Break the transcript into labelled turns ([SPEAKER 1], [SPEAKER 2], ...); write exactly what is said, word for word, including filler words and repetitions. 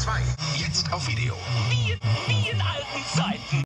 [SPEAKER 1] zwei. Jetzt auf Video.
[SPEAKER 2] Wie, wie in alten Zeiten.